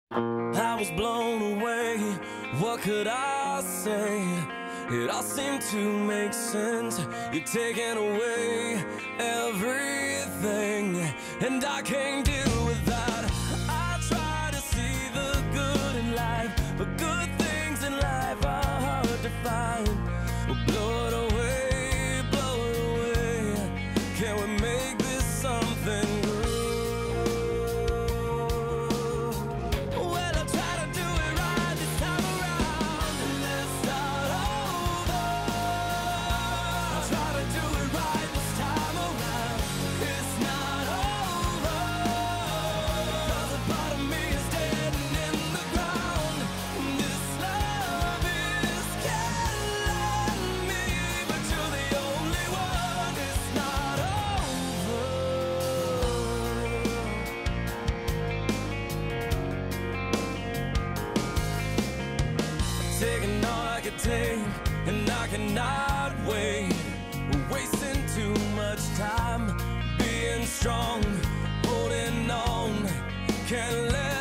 I was blown away, what could I say? It all seemed to make sense. You're taking away everything, and I can't deal with that. I try to see the good in life, but good things in life are hard to find. Well, blow it away, blow it away. Can we make this something good? Taking all I could take, and I cannot wait. We're wasting too much time being strong, holding on, can't let